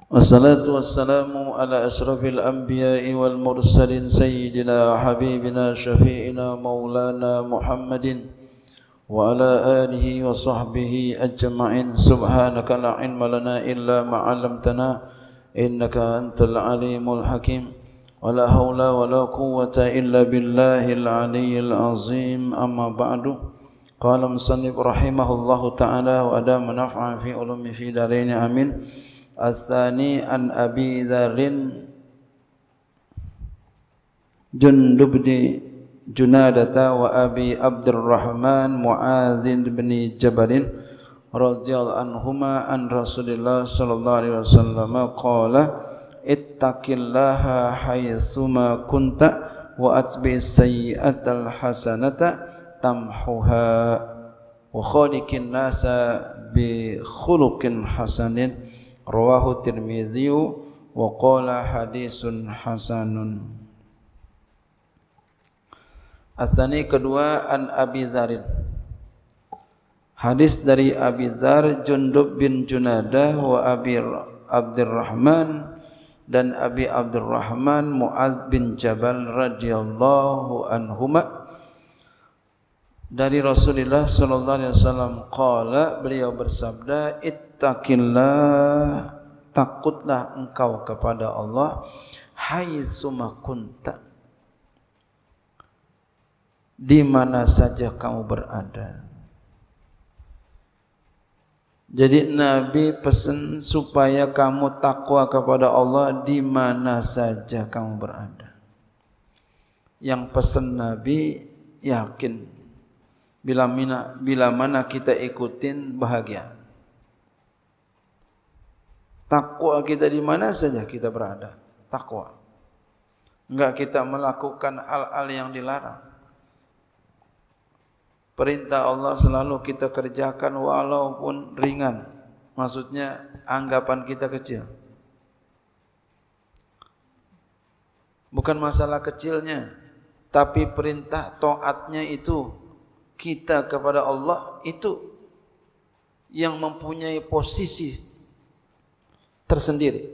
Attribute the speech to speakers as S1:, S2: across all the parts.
S1: Wassalatu wassalamu ala ashrafil anbiya'i wal mursalin sayyidina habibina syafi'ina maulana Muhammadin wa ala alihi wa sahbihi ajma'in. Subhanaka la ilma lana illa ma 'allamtana innaka antal alimul hakim. Wa la hawla wa la quwwata illa billahil aliyyil azim. Amma ba'du. Qala musannif rahimahullahu ta'ala wa adama naf'an fi ulumi fi darain amin. As-tsani an Abi Dzarrin Jundub bin Junadata wa Abi Abdurrahman Mu'adz bin Jabal radhiyallahu anhuma an Rasulillah sallallahu alaihi wasallam qala ittaqillaha haitsuma kunta wa atbi'is sayyi'atal hasanata tamhuha wa khaliqin nasa bi khuluqin hasanin. Rawahu Tirmidzi wa qala hadisun hasanun. Asani kedua an Abi Dzarrin. Hadis dari Abi Dzar Jundub bin Junadah wa Abi Abdurrahman dan Abi Abdurrahman Mu'adz bin Jabal radhiyallahu anhuma dari Rasulullah sallallahu alaihi wasallam qala, beliau bersabda, ittaqillah, takutlah engkau kepada Allah, haitsuma kunta, di mana saja kamu berada. Jadi Nabi pesan supaya kamu takwa kepada Allah di mana saja kamu berada. Yang pesan Nabi yakin, bila mana kita ikutin bahagia. Takwa kita di mana saja kita berada. Takwa. Enggak kita melakukan hal-hal yang dilarang. Perintah Allah selalu kita kerjakan walaupun ringan. Maksudnya anggapan kita kecil. Bukan masalah kecilnya, tapi perintah taatnya itu kita kepada Allah itu yang mempunyai posisi tersendiri.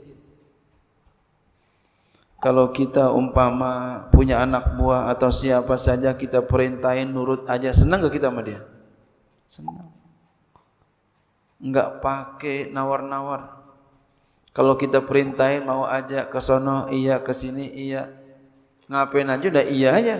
S1: Kalau kita umpama punya anak buah atau siapa saja kita perintahin nurut aja, senang gak kita sama dia? Senang. Enggak pakai nawar-nawar. Kalau kita perintahin mau ajak ke sono iya, ke sini iya, ngapain aja udah iya aja.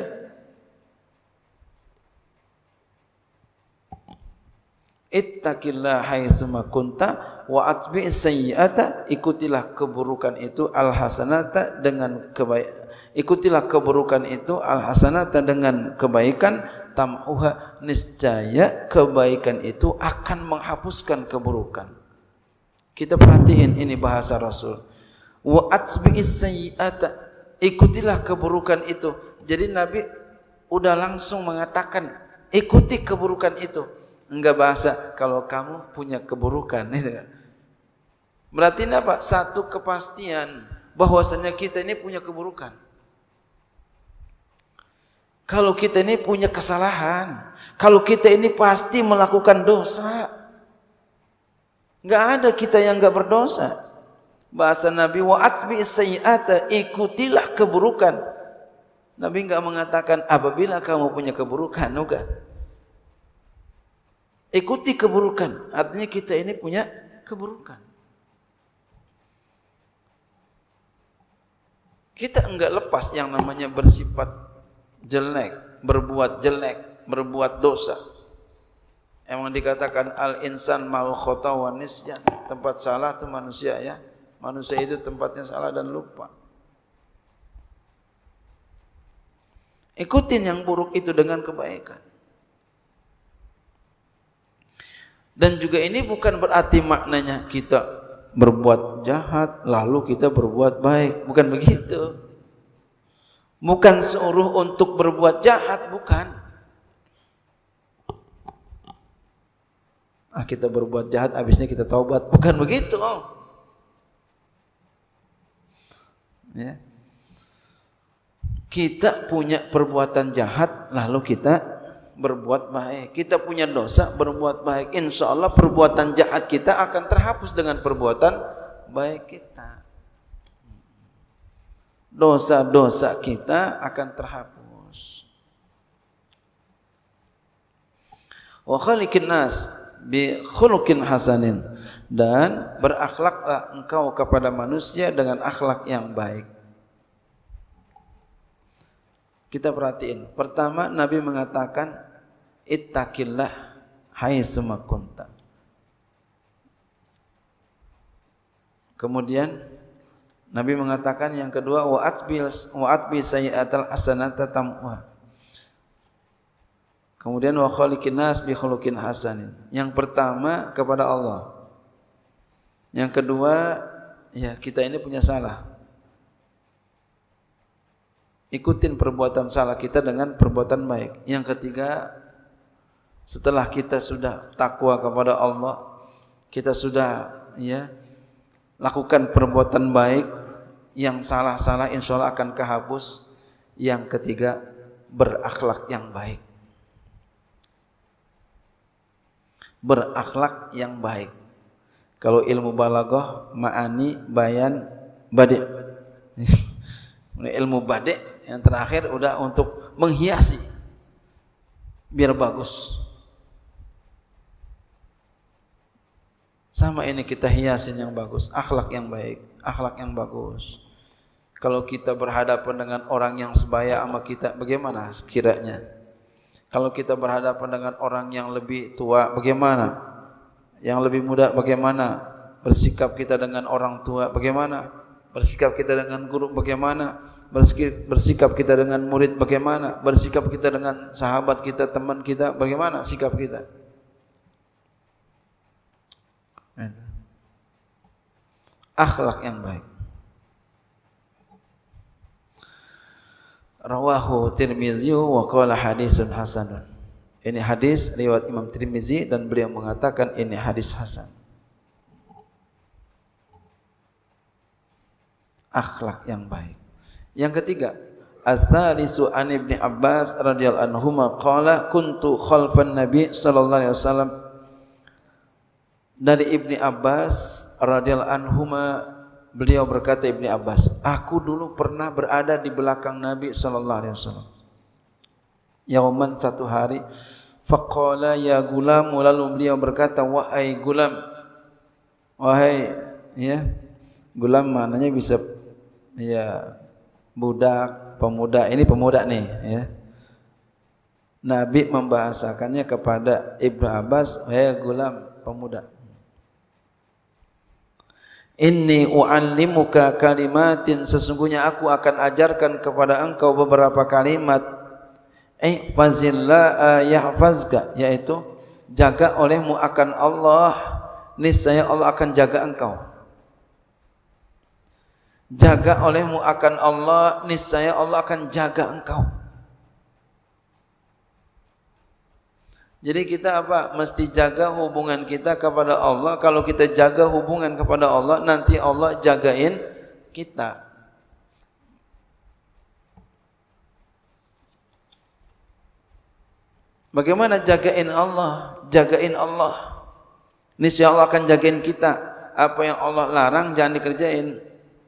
S1: Ittaqillah haitsuma kunta wa atbi'is sayyi'ata, ikutilah keburukan itu al-hasanata dengan kebaikan. Ikutilah keburukan itu al-hasanata dengan kebaikan, tamhuha, niscaya kebaikan itu akan menghapuskan keburukan. Kita perhatiin ini bahasa Rasul. Wa atbi'is sayyi'ata, ikutilah keburukan itu. Jadi Nabi udah langsung mengatakan ikuti keburukan itu. Enggak bahasa kalau kamu punya keburukan itu kan. Berarti ini apa? Satu kepastian bahwasanya kita ini punya keburukan. Kalau kita ini punya kesalahan, kalau kita ini pasti melakukan dosa. Enggak ada kita yang enggak berdosa. Bahasa Nabi wa atbi'is sayyi'ata, ikutilah keburukan. Nabi enggak mengatakan apabila kamu punya keburukan, enggak. Ikuti keburukan, artinya kita ini punya keburukan. Kita enggak lepas yang namanya bersifat jelek, berbuat dosa. Emang dikatakan al-insan mal khata wa nisyan, tempat salah itu manusia ya. Manusia itu tempatnya salah dan lupa. Ikutin yang buruk itu dengan kebaikan. Dan juga ini bukan berarti maknanya kita berbuat jahat lalu kita berbuat baik, bukan begitu. Bukan suruh untuk berbuat jahat, bukan. Kita berbuat jahat habisnya kita taubat, bukan begitu. Ya. Kita punya perbuatan jahat lalu kita berbuat baik. Kita punya dosa, berbuat baik. Insya Allah perbuatan jahat kita akan terhapus dengan perbuatan baik kita. Dosa-dosa kita akan terhapus. Wa khaliqin nas bi khuluqin hasanin, dan berakhlaklah engkau kepada manusia dengan akhlak yang baik. Kita perhatiin. Pertama, Nabi mengatakan ittaqillah haitsu ma kunta. Kemudian Nabi mengatakan yang kedua wa atbi sayyi'atal hasanata tamha. Kemudian wa khaliqin nas bi khuluqin hasanin. Yang pertama kepada Allah. Yang kedua, ya kita ini punya salah. Ikutin perbuatan salah kita dengan perbuatan baik. Yang ketiga, setelah kita sudah takwa kepada Allah, kita sudah ya lakukan perbuatan baik, yang salah-salah insya Allah akan kehapus. Yang ketiga, berakhlak yang baik. Berakhlak yang baik. Kalau ilmu balaghah, ma'ani, bayan, badi'. Ilmu badi' yang terakhir udah untuk menghiasi biar bagus. Sama ini kita hiasin yang bagus, akhlak yang baik, akhlak yang bagus. Kalau kita berhadapan dengan orang yang sebaya sama kita, bagaimana kiranya? Kalau kita berhadapan dengan orang yang lebih tua, bagaimana? Yang lebih muda, bagaimana? Bersikap kita dengan orang tua, bagaimana? Bersikap kita dengan guru, bagaimana? Bersikap kita dengan murid, bagaimana? Bersikap kita dengan sahabat kita, teman kita, bagaimana sikap kita? Akhlak yang baik. Rawahu Tirmizi wa qala hadisun hasanun. Ini hadis riwayat Imam Tirmizi dan beliau mengatakan ini hadis hasan. Akhlak yang baik. Yang ketiga, as-salisu an Ibnu Abbas radhiyallahu anhuma qala kuntu khalfan Nabi sallallahu alaihi wasallam. Dari Ibnu Abbas radhiyallahu anhuma, beliau berkata, Ibnu Abbas, aku dulu pernah berada di belakang Nabi sallallahu alaihi wasallam. Yauman, satu hari, faqala ya gulam, lalu beliau berkata, wahai gulam, wahai ya, gulam maknanya bisa ya budak, pemuda. Ini pemuda nih ya. Nabi membahasakannya kepada Ibnu Abbas, wahai gulam, pemuda. Inni u'allimuka kalimatin, sesungguhnya aku akan ajarkan kepada engkau beberapa kalimat. Ihfazillah yahfazka, yaitu jaga olehmu akan Allah, niscaya Allah akan jaga engkau. Jaga olehmu akan Allah, niscaya Allah akan jaga engkau. Jadi kita apa? Mesti jaga hubungan kita kepada Allah. Kalau kita jaga hubungan kepada Allah, nanti Allah jagain kita. Bagaimana jagain Allah? Jagain Allah, niscaya Allah akan jagain kita. Apa yang Allah larang jangan dikerjain.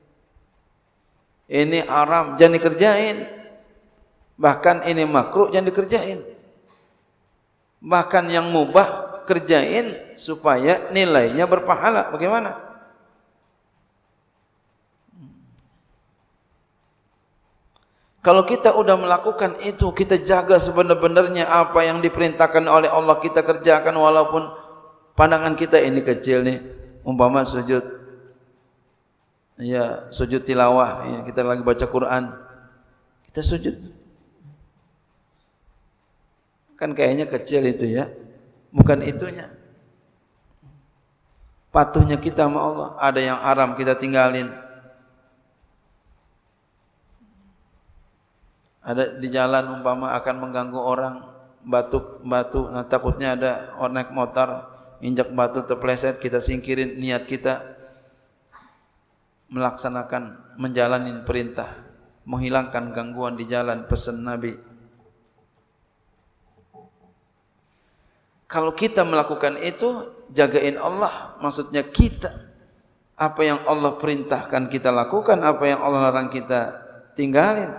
S1: Ini haram jangan dikerjain. Bahkan ini makruh jangan dikerjain. Bahkan yang mubah kerjain supaya nilainya berpahala. Bagaimana? Kalau kita udah melakukan itu, kita jaga sebenar-benarnya apa yang diperintahkan oleh Allah, kita kerjakan walaupun pandangan kita ini kecil nih. Umpama sujud, ya sujud tilawah, ya, kita lagi baca Quran, kita sujud. Kan kayaknya kecil itu ya, bukan itunya. Patuhnya kita sama Allah. Ada yang haram kita tinggalin. Ada di jalan umpama akan mengganggu orang, batu, nah takutnya ada orang naik motor, injak batu terpeleset, kita singkirin. Niat kita melaksanakan, menjalani perintah, menghilangkan gangguan di jalan, pesan Nabi. Kalau kita melakukan itu, jagain Allah, maksudnya kita Apa yang Allah perintahkan kita lakukan, apa yang Allah larang kita tinggalin.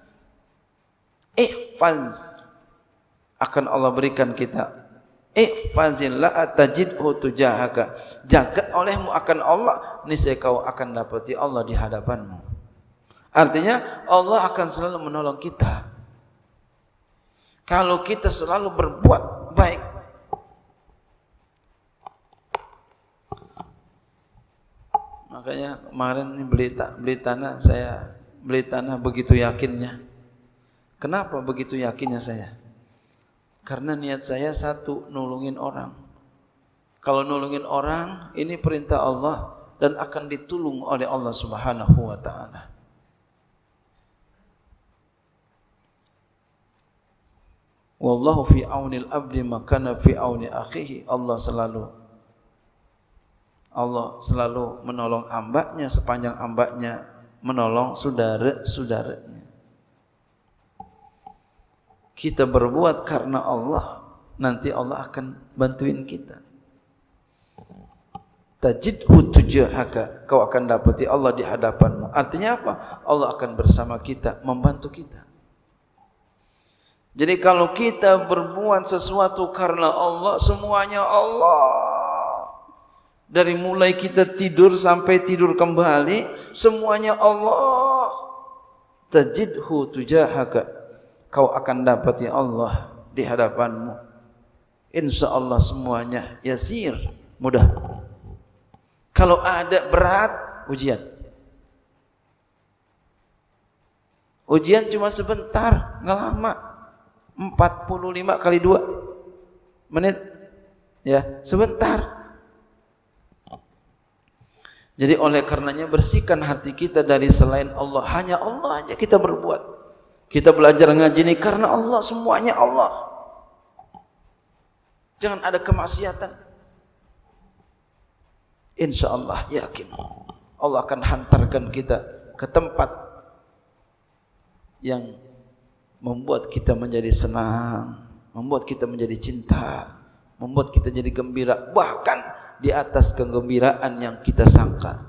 S1: Ihfaz, akan Allah berikan kita. Ihfazillah tajidhu tujahaka, jaga olehmu akan Allah, niscaya kau akan dapati Allah di hadapanmu. Artinya Allah akan selalu menolong kita kalau kita selalu berbuat baik. Makanya kemarin beli tanah, saya beli tanah begitu yakinnya. Kenapa begitu yakinnya saya? Karena niat saya satu, nulungin orang. Kalau nulungin orang, ini perintah Allah dan akan ditulung oleh Allah Subhanahu wa taala. Wallahu fi aunil abdi makana fi auni akhihi. Allah selalu menolong hambanya sepanjang hambanya menolong saudara-saudaranya. Kita berbuat karena Allah, nanti Allah akan bantuin kita. Tajidhu tujahaka, kau akan dapati Allah di hadapanmu. Artinya apa? Allah akan bersama kita, membantu kita. Jadi kalau kita berbuat sesuatu karena Allah, semuanya Allah. Dari mulai kita tidur sampai tidur kembali, semuanya Allah. Tajidhu tujahaka, kau akan dapati Allah di hadapanmu. Insya Allah semuanya yasir, mudah. Kalau ada berat, ujian. Ujian cuma sebentar, nggak lama. 45 kali 2 menit, ya sebentar. Jadi oleh karenanya bersihkan hati kita dari selain Allah. Hanya Allah aja kita berbuat. Kita belajar ngaji ini karena Allah, semuanya Allah. Jangan ada kemaksiatan. Insya Allah yakin Allah akan hantarkan kita ke tempat yang membuat kita menjadi senang, membuat kita menjadi cinta, membuat kita jadi gembira, bahkan di atas kegembiraan yang kita sangka.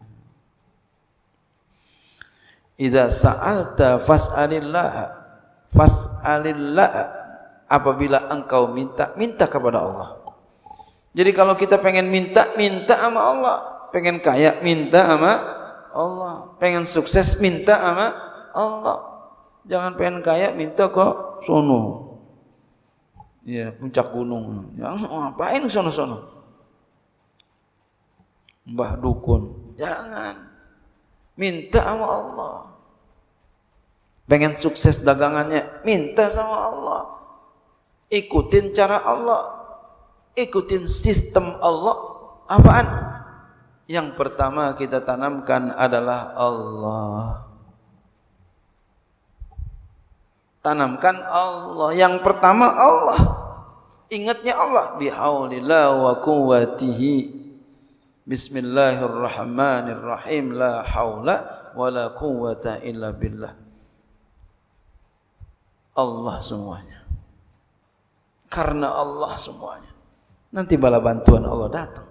S1: Idza sa'alta fas'alillah, fas'alillah, apabila engkau minta kepada Allah. Jadi kalau kita pengen minta sama Allah, pengen kaya minta sama Allah, pengen sukses minta sama Allah. Jangan pengen kaya minta kok sono, ya puncak gunung, jangan ngapain sono-sono, mbah dukun, jangan. Minta sama Allah. Pengen sukses dagangannya, minta sama Allah. Ikutin cara Allah, ikutin sistem Allah. Apaan? Yang pertama kita tanamkan adalah Allah. Tanamkan Allah. Yang pertama Allah. Ingatnya Allah. Bihaulillah wa quwwatihi. Bismillahirrahmanirrahim. La haula wa la quwwata illa billah. Allah semuanya. Karena Allah semuanya. Nanti bala bantuan Allah datang.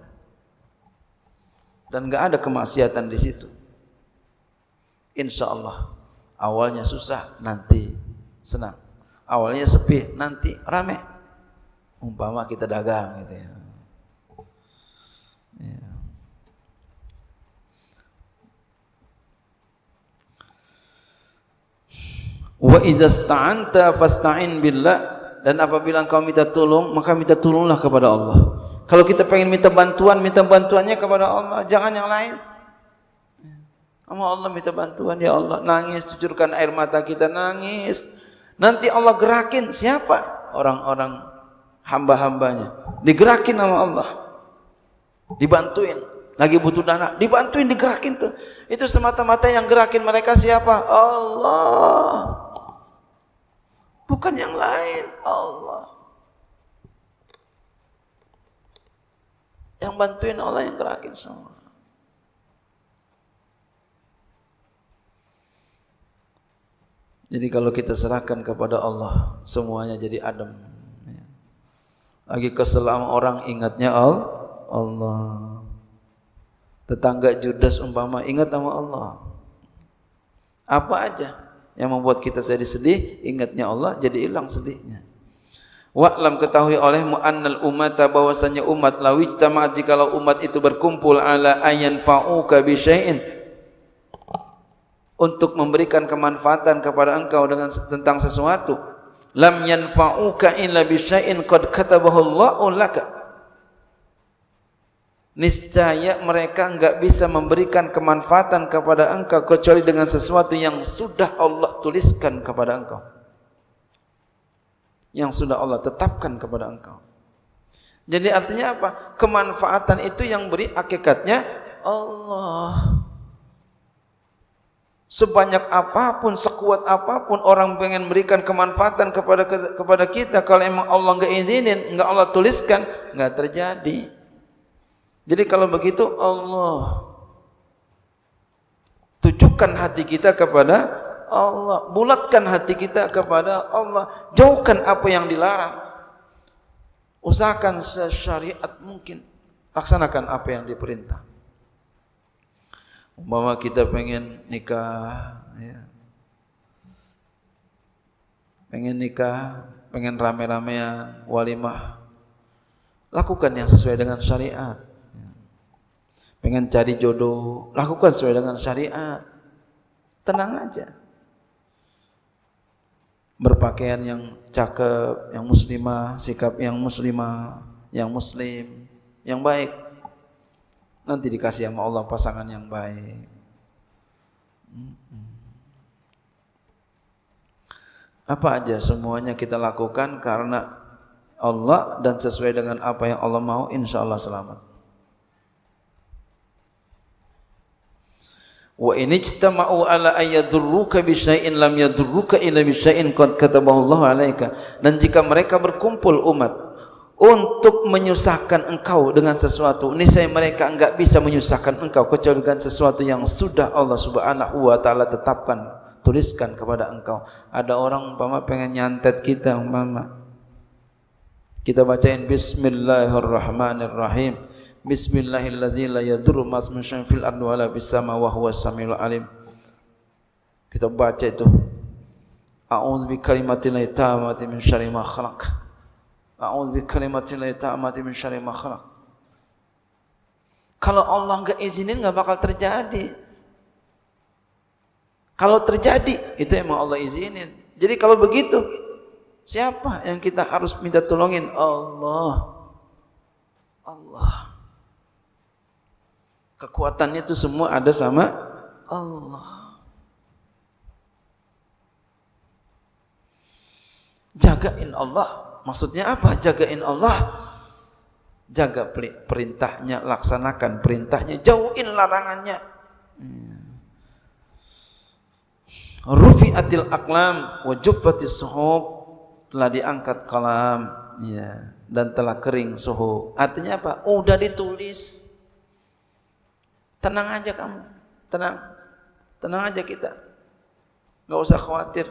S1: Dan enggak ada kemaksiatan di situ. Insya Allah. Awalnya susah, nanti senang. Awalnya sepi, nanti rame. Umpama kita dagang gitu ya. Ya. Wa idza sta'anta fasta'in billah, dan apabila engkau minta tolong, maka minta tolonglah kepada Allah. Kalau kita pengen minta bantuannya kepada Allah, jangan yang lain. Sama Allah minta bantuan, ya Allah, nangis, cucurkan air mata kita, nangis. Nanti Allah gerakin siapa? Orang-orang hamba-hambanya. Digerakin sama Allah. Dibantuin. Lagi butuh dana, dibantuin, digerakin tuh. Itu semata-mata yang gerakin mereka siapa? Allah. Bukan yang lain, Allah. Yang bantuin Allah, yang gerakin semua. Jadi kalau kita serahkan kepada Allah, semuanya jadi adem. Lagi kesel sama orang, ingatnya Allah. Tetangga judes umpama ingat sama Allah. Apa aja yang membuat kita jadi sedih, ingatnya Allah, jadi hilang sedihnya. Wa'lam, ketahui olehmu annal ummata, bahwasanya umat, lawi ijtama'at, jikalau umat itu berkumpul ala ayan fa'uka bi syai'in, untuk memberikan kemanfaatan kepada engkau dengan tentang sesuatu, lam yanfa'uka illa bi syai'in qad katabahu Allahu laka, niscaya mereka enggak bisa memberikan kemanfaatan kepada engkau kecuali dengan sesuatu yang sudah Allah tuliskan kepada engkau, yang sudah Allah tetapkan kepada engkau. Jadi artinya apa? Kemanfaatan itu yang beri hakikatnya Allah. Sebanyak apapun, sekuat apapun orang pengen berikan kemanfaatan kepada kita, kalau emang Allah enggak izinin, enggak Allah tuliskan, enggak terjadi. Jadi kalau begitu, Allah tujukan hati kita kepada Allah, bulatkan hati kita kepada Allah, jauhkan apa yang dilarang, usahakan sesyariat mungkin, laksanakan apa yang diperintah. Umpama kita pengen nikah, ya, pengen rame-ramean, walimah, lakukan yang sesuai dengan syariat. Pengen cari jodoh, lakukan sesuai dengan syariat. Tenang aja. Berpakaian yang cakep, yang muslimah, sikap yang muslimah, yang muslim, yang baik. Nanti dikasih sama Allah pasangan yang baik. Apa aja semuanya kita lakukan karena Allah dan sesuai dengan apa yang Allah mau, insya Allah selamat. Wa in ijtama'u ala ayyadurruka bi syai'in lam yadurruka illa bi syai'in qad katabahu Allah 'alaika. Dan jika mereka berkumpul umat untuk menyusahkan engkau dengan sesuatu, niscaya mereka enggak bisa menyusahkan engkau kecuali dengan sesuatu yang sudah Allah Subhanahu wa taala tetapkan, tuliskan kepada engkau. Ada orang umpama pengen nyantet kita, umpama kita bacain bismillahirrahmanirrahim, bismillahilladzi la yadurru ma ismihi syai'un fil ardi wala fis samaa'i wa huwas samiul alim. Kita baca itu, a'udzu bi kalimatillahi tammati min syarri ma khalaq, a'udzu bi kalimatillahi tammati min syarri ma khalaq. Kalau Allah enggak izinin enggak bakal terjadi. Kalau terjadi itu emang Allah izinin. Jadi kalau begitu, siapa yang kita harus minta tolongin? Allah. Allah. Kekuatannya itu semua ada sama Allah. Jagain Allah. Maksudnya apa? Jagain Allah. Jaga perintahnya, laksanakan perintahnya, jauhin larangannya. Rufi'atil aqlam wa juffatis suhub, telah diangkat kalam, ya, dan telah kering suhub. Artinya apa? Udah ditulis. Tenang aja kamu, tenang aja kita, nggak usah khawatir.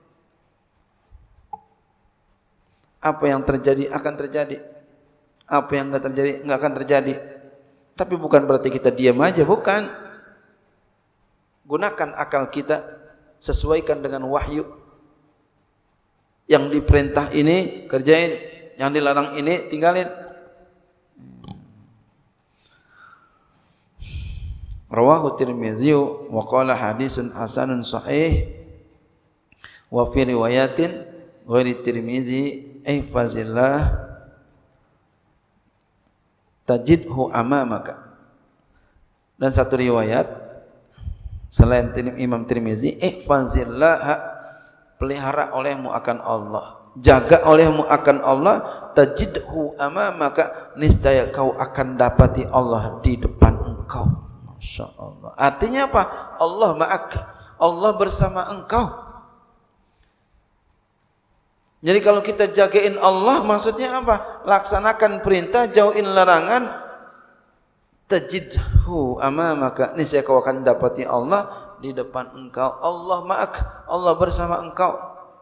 S1: Apa yang terjadi akan terjadi, apa yang nggak terjadi nggak akan terjadi. Tapi bukan berarti kita diam aja, bukan. Gunakan akal kita, sesuaikan dengan wahyu. Yang diperintah ini kerjain, yang dilarang ini tinggalin. Rawahu Tirmizi wa qala hadisun hasanun sahih, wa fi riwayatin ghairi Tirmizi ihfazillah tajidhu amamaka. Dan satu riwayat selain Imam Tirmizi, ihfazillah, pelihara olehmu akan Allah, jaga olehmu akan Allah, tajidhu amamaka, niscaya kau akan dapati Allah di depan engkau. Masya Allah. Artinya apa? Allah ma'ak, Allah bersama engkau. Jadi kalau kita jagain Allah, maksudnya apa? Laksanakan perintah, jauhin larangan. Tajidhu amamaka, niscaya kau akan dapati Allah di depan engkau. Allah ma'ak, Allah bersama engkau.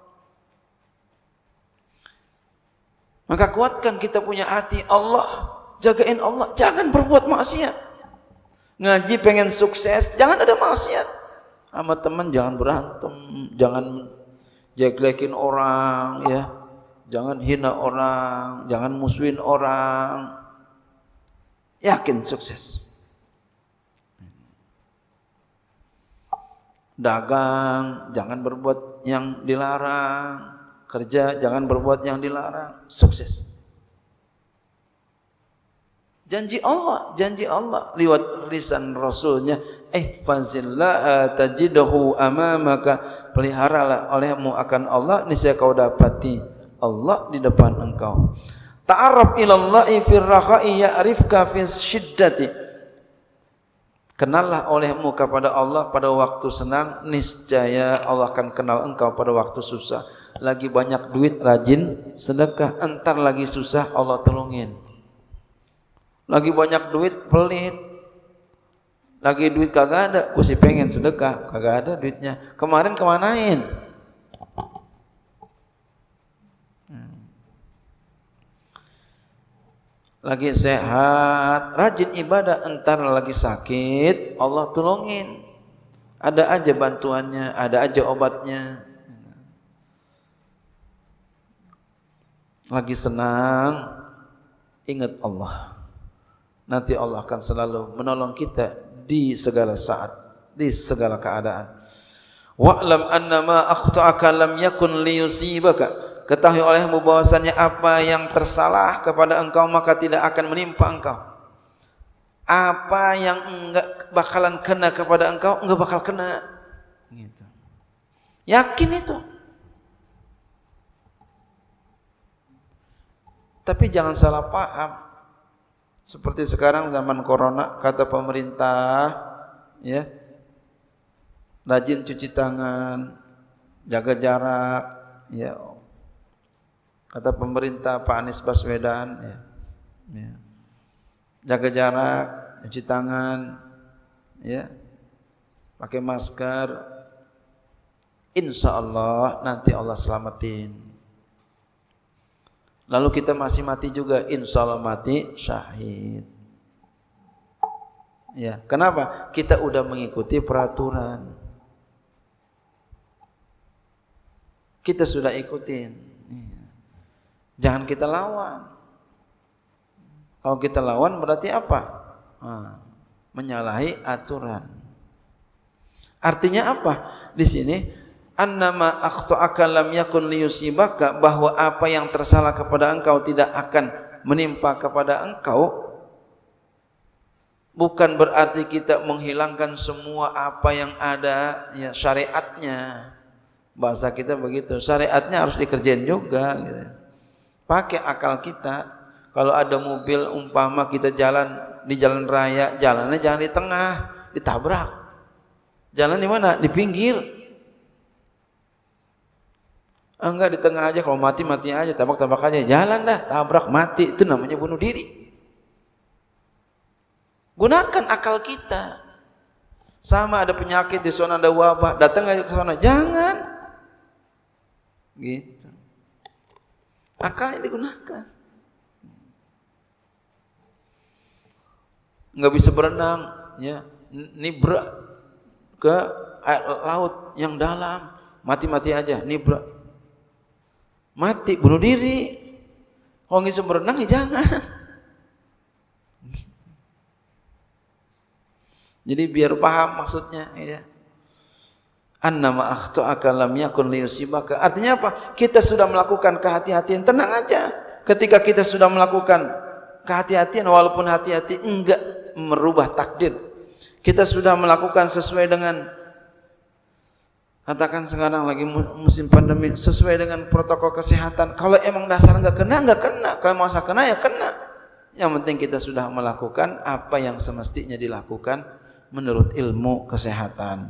S1: Maka kuatkan kita punya hati Allah, jagain Allah, jangan berbuat maksiat. Ngaji pengen sukses, jangan ada maksiat. Sama teman jangan berantem, jangan jelekin orang, ya. Jangan hina orang, jangan musuhin orang. Yakin sukses. Dagang, jangan berbuat yang dilarang. Kerja, jangan berbuat yang dilarang. Sukses. Janji Allah lewat lisan Rasulnya, ihfazillah tajidahu amamaka, peliharalah olehmu akan Allah, niscaya kau dapati Allah di depan engkau. Ta'arraf ilallahi fir rakha'i ya'rifka fis syiddati, kenallah olehmu kepada Allah pada waktu senang, niscaya Allah akan kenal engkau pada waktu susah. Lagi banyak duit rajin sedekah, entar lagi susah Allah tolongin. Lagi banyak duit pelit, lagi duit kagak ada, gue sih pengen sedekah, kagak ada duitnya. Kemarin kemanain? Lagi sehat, rajin ibadah, entar lagi sakit, Allah tolongin. Ada aja bantuannya, ada aja obatnya. Lagi senang, ingat Allah. Nanti Allah akan selalu menolong kita di segala saat, di segala keadaan. Wa'lam annama akhta'aka lam yakun liyusibaka, ketahui olehmu bahwasanya apa yang tersalah kepada engkau maka tidak akan menimpa engkau. Apa yang enggak bakalan kena kepada engkau enggak bakal kena. Gitu. Yakin itu. Tapi jangan salah paham. Seperti sekarang zaman corona, kata pemerintah, ya, rajin cuci tangan, jaga jarak, ya. Kata pemerintah Pak Anies Baswedan, ya, ya. Jaga jarak, cuci tangan, ya, pakai masker. Insya Allah nanti Allah selamatin. Lalu kita masih mati juga, insya Allah mati syahid. Ya, kenapa? Kita udah mengikuti peraturan. Kita sudah ikutin. Jangan kita lawan. Kalau kita lawan berarti apa? Menyalahi aturan. Artinya apa? Di sini annama akhta'aka lam yakun liyusibaka, bahwa apa yang tersalah kepada engkau tidak akan menimpa kepada engkau. Bukan berarti kita menghilangkan semua apa yang ada, ya, syariatnya. Bahasa kita begitu, syariatnya harus dikerjain juga, gitu. Pakai akal kita. Kalau ada mobil umpama kita jalan di jalan raya, jalannya jangan di tengah, ditabrak. Jalan di mana? Di pinggir. Enggak, di tengah aja, kalau mati aja, tabrak aja, jalan dah, tabrak mati, itu namanya bunuh diri. Gunakan akal kita. Sama ada penyakit di sana, ada wabah, datang aja ke sana, jangan. Gitu. Akalnya digunakan. Enggak bisa berenang, ya, nibra ke laut yang dalam, mati aja, nibra. Mati, bunuh diri. Kalau nggak bisa berenang ya jangan. Jadi biar paham maksudnya, ya. Annama akhta'aka lam yakun liyusibaka. Artinya apa? Kita sudah melakukan kehati-hatian, tenang aja. Ketika kita sudah melakukan kehati-hatian, walaupun hati-hati enggak merubah takdir. Kita sudah melakukan sesuai dengan, katakan sekarang lagi musim pandemi, sesuai dengan protokol kesehatan. Kalau emang dasar enggak kena, kalau masa kena ya kena. Yang penting kita sudah melakukan apa yang semestinya dilakukan menurut ilmu kesehatan.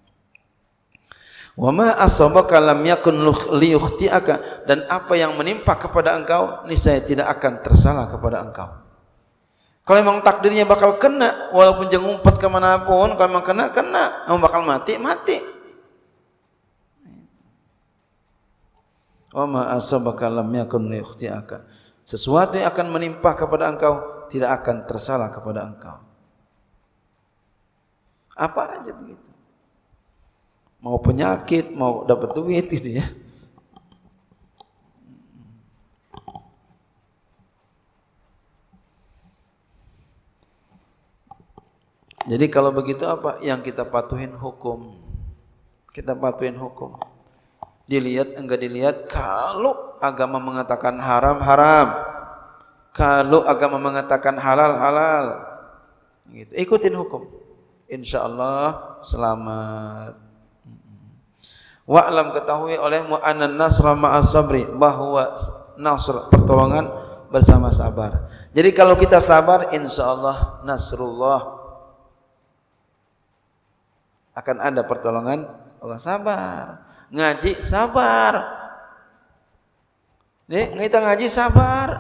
S1: Wa ma asabaka lam yakun liyukhti'aka, dan apa yang menimpa kepada engkau niscaya tidak akan tersalah kepada engkau. Kalau memang takdirnya bakal kena, walaupun jangan ngumpet kemanapun, kalau memang kena, memang bakal mati. Wa ma asabaka lam yakun liyukhti'aka, sesuatu yang akan menimpa kepada engkau tidak akan tersalah kepada engkau. Apa aja begitu. Mau penyakit, mau dapat duit gitu ya. Jadi kalau begitu apa yang kita patuhin hukum. Kita patuhin hukum. Dilihat enggak dilihat, kalau agama mengatakan haram, haram. Kalau agama mengatakan halal, halal. Gitu. Ikutin hukum. Insyaallah selamat. Wa'lam, ketahui olehmu anna nasra ma'as sabri, bahwa nasr, pertolongan bersama sabar. Jadi kalau kita sabar, insyaallah nasrullah, akan ada pertolongan Allah. Sabar. Ngaji sabar. Nih, kita ngaji sabar.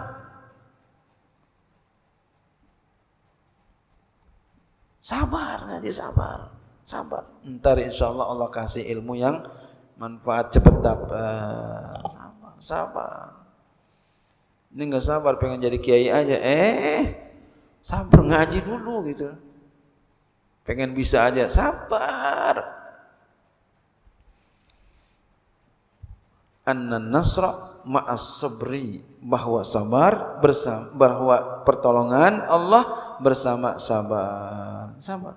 S1: Sabar, ngaji sabar. Sabar. Ntar insyaallah Allah kasih ilmu yang manfaat, cepat dapat. Sabar, sabar. Ini enggak sabar pengen jadi kiai aja. Sabar ngaji dulu gitu. Pengen bisa aja, sabar. Anna nasra ma'as sabri, bahwa sabar bersama, bahwa pertolongan Allah bersama sabar. Sabar.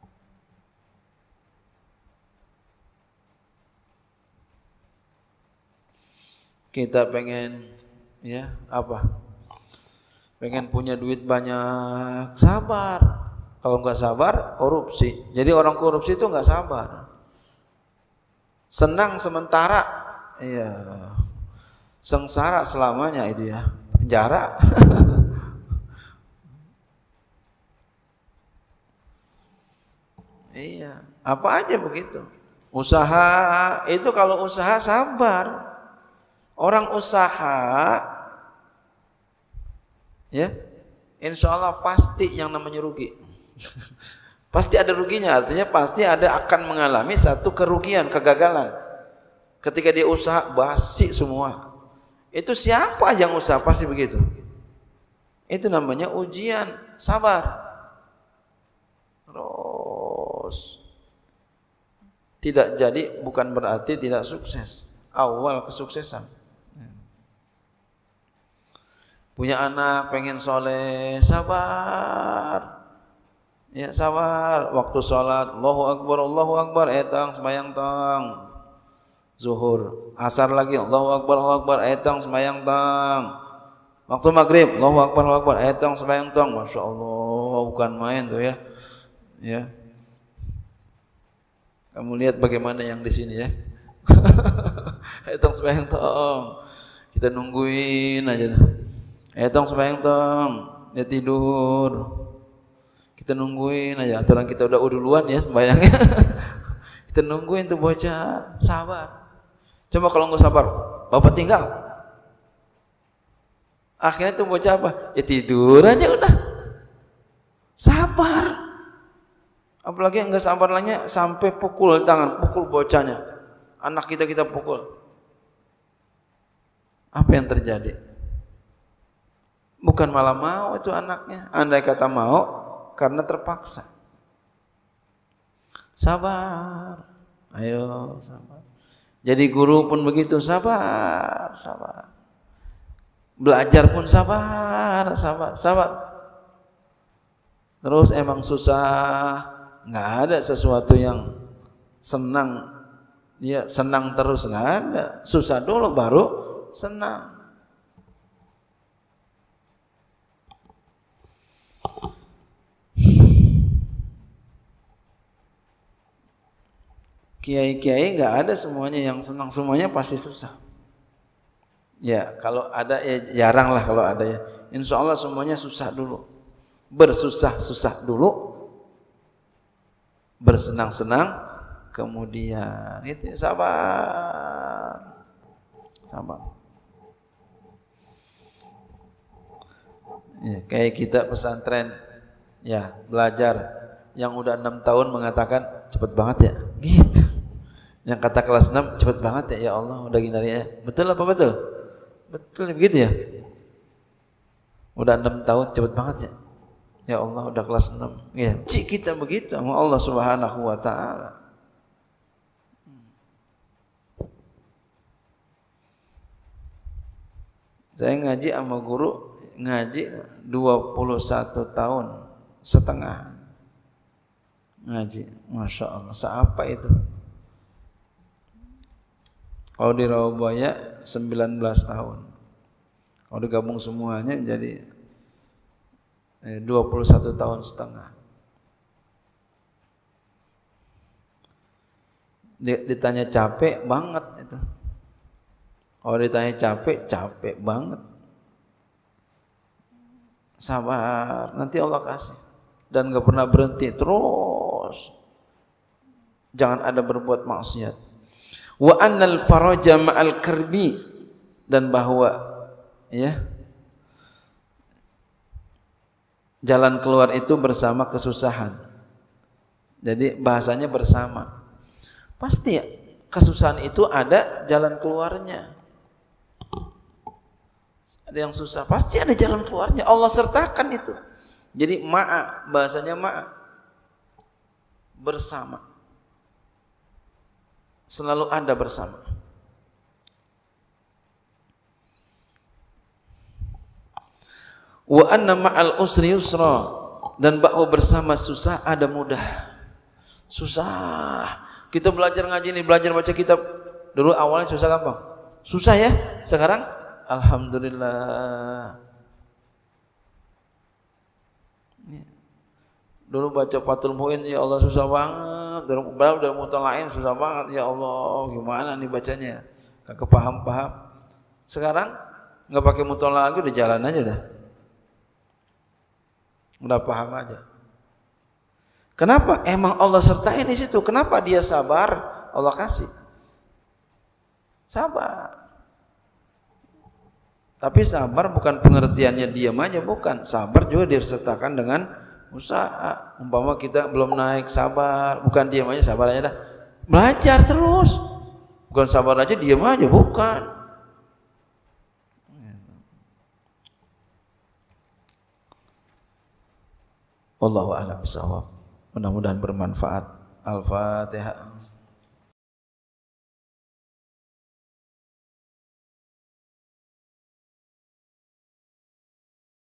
S1: Kita pengen ya apa? Pengen punya duit banyak, sabar. Kalau nggak sabar, korupsi. Jadi orang korupsi itu nggak sabar. Senang sementara, iya. Sengsara selamanya itu ya, penjara. Iya, apa aja begitu. Usaha itu kalau usaha sabar. Orang usaha, ya, insya Allah pasti yang namanya rugi. Pasti ada ruginya, artinya pasti ada akan mengalami satu kerugian, kegagalan. Ketika dia usaha basi semua. Itu siapa yang usaha pasti begitu. Itu namanya ujian, sabar. Terus tidak jadi bukan berarti tidak sukses. Awal kesuksesan. Punya anak pengen soleh, sabar. Ya sabar, waktu sholat Allahu Akbar, etang sembahyang tang. Zuhur, asar lagi Allahu Akbar, etang sembahyang tang. Waktu maghrib Allahu Akbar, etang sembahyang tang. Masya Allah, bukan main tuh ya. Ya. Kamu lihat bagaimana yang di sini ya. Etang sembahyang tang. Kita nungguin aja. Etang sembahyang tang, dia tidur. Kita nungguin aja, aturan kita udah duluan ya sembahyangnya. Kita nungguin tuh bocah, sabar. Coba kalau nggak sabar, bapak tinggal. Akhirnya tuh bocah apa? Ya tidur aja udah. Sabar. Apalagi nggak sabar lainnya sampai pukul tangan, pukul bocahnya. Anak kita pukul. Apa yang terjadi? Bukan malah mau itu anaknya. Andai kata mau, karena terpaksa. Sabar. Ayo sabar. Jadi guru pun begitu, sabar, sabar. Belajar pun sabar, sabar, sabar. Terus emang susah, nggak ada sesuatu yang senang. Ya senang terus nggak ada. Susah dulu baru senang. Kiai-kiai nggak ada semuanya yang senang, semuanya pasti susah. Ya kalau ada ya jarang lah kalau ada ya. Insya Allah semuanya susah dulu, bersusah-susah dulu, bersenang-senang, kemudian itu sabar, sabar. Ya, kayak kita pesantren, ya belajar, yang udah 6 tahun mengatakan cepet banget ya, gitu. Yang kata kelas 6 cepet banget ya Allah udah gini ya. Betul apa betul? Betul begitu ya. Udah 6 tahun cepet banget ya. Ya Allah udah kelas 6. Ya, cik kita begitu sama Allah Subhanahu wa taala. Saya ngaji sama guru, ngaji 21 tahun setengah. Ngaji, Masya Allah, seapa itu? Kalau di Rawabaya 19 tahun. Kalau digabung semuanya jadi 21 tahun setengah. Ditanya capek banget itu. Kalau ditanya capek, capek banget. Sabar, nanti Allah kasih. Dan gak pernah berhenti, terus. Jangan ada berbuat maksiat. Wa annal faraja ma'al karbi, dan bahwa ya jalan keluar itu bersama kesusahan. Jadi bahasanya bersama. Pasti ya, kesusahan itu ada jalan keluarnya. Ada yang susah, pasti ada jalan keluarnya. Allah sertakan itu. Jadi ma'a, bahasanya ma'a, bersama. Selalu ada bersama. Wa anna ma'al usri yusra, dan bahwa bersama susah ada mudah. Susah. Kita belajar ngaji ini, belajar baca kitab. Dulu awalnya susah gampang. Susah ya? Sekarang alhamdulillah. Dulu baca Fathul Muin, ya Allah susah banget. Udah mutalain susah banget, ya Allah gimana nih bacanya? Kagak paham-paham. Sekarang nggak pakai mutala lagi, udah jalan aja dah. Udah paham aja. Kenapa? Emang Allah sertai di situ. Kenapa dia sabar? Allah kasih. Sabar. Tapi sabar bukan pengertiannya diam aja, bukan. Sabar juga disertakan dengan usaha. Umpama kita belum naik, sabar. Bukan diam aja, sabar aja dah. Belajar terus. Bukan sabar aja, diam aja, bukan. Wallahu a'lam bishawab. Mudah-mudahan bermanfaat. Al-Fatihah.